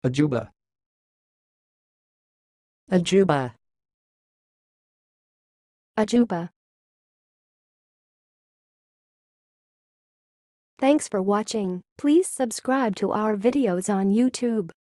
Ajuba. a-joo-buh, a-joo-buh. Thanks for watching. Please subscribe to our videos on YouTube.